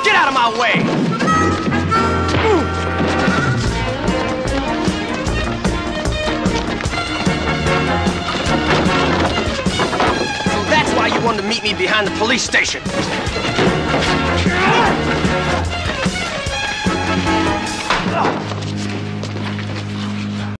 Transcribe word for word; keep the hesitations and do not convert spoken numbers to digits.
Get out of my way! So that's why you wanted to meet me behind the police station.